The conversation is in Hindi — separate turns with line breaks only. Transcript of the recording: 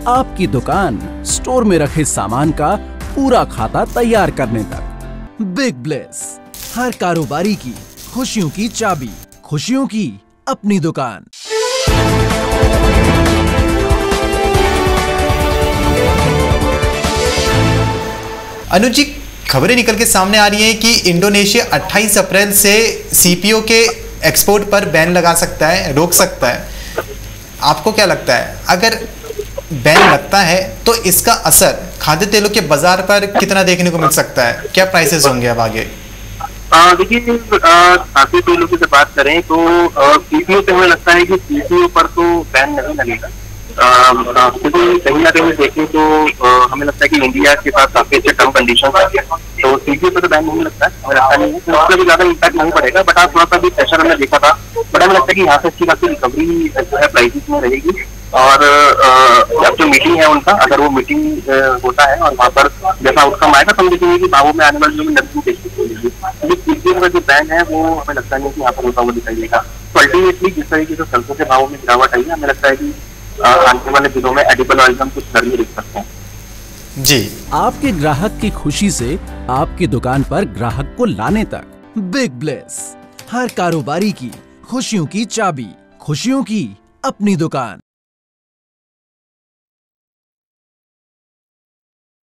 आपकी दुकान स्टोर में रखे सामान का पूरा खाता तैयार करने तक। बिग ब्लेस, हर कारोबारी की खुशियों की चाबी, खुशियों की अपनी दुकान।
अनुज जी, खबरें निकल के सामने आ रही हैं कि इंडोनेशिया 28 अप्रैल से सीपीओ के एक्सपोर्ट पर बैन लगा सकता है, रोक सकता है। आपको क्या लगता है, अगर बैन लगता है तो इसका असर खाद्य तेलों के बाजार पर कितना देखने को मिल सकता है? क्या प्राइसेस होंगे अब आगे?
देखिए, खाद्य तेलों की बात करें तो सीपीओ पे हमें लगता है कि सीपीओ पर तो बैन नहीं लगेगा, क्योंकि कहीं ना कहीं देखें तो हमें लगता है कि इंडिया के पास काफी अच्छे टर्म कंडीशन है, तो सीपीओ पर तो बैन नहीं लगता है। हमें लगता नहीं है तो उसका भी ज्यादा इम्पैक्ट नहीं पड़ेगा, बट थोड़ा सा भी प्रेशर हमने देखा था, बट हमें लगता है कि यहाँ से अच्छी काफी रिकवरी जो है प्राइसेस में रहेगी। और अब जो मीटिंग है उनका, अगर वो मीटिंग होता है और वहाँ पर जैसा आउटकम आएगा तो हम देखेंगे कि भावों में आने वाली जो नरमी देखने को मिलेगी। सीपीओ का जो बैन है वो हमें लगता नहीं कि यहाँ पर होता हुआ दिखाई देगा। तो अल्टीमेटली जिस तरीके से सरसों के भावों में गिरावट आई है, हमें लगता है कि आने वाले दिनों में एडिबल ऑयल हम कुछ नरमी देख सकते हैं।
जी,
आपके ग्राहक की खुशी से आपकी दुकान पर ग्राहक को लाने तक। बिग ब्लेस, हर कारोबारी की खुशियों की चाबी, खुशियों की अपनी दुकान।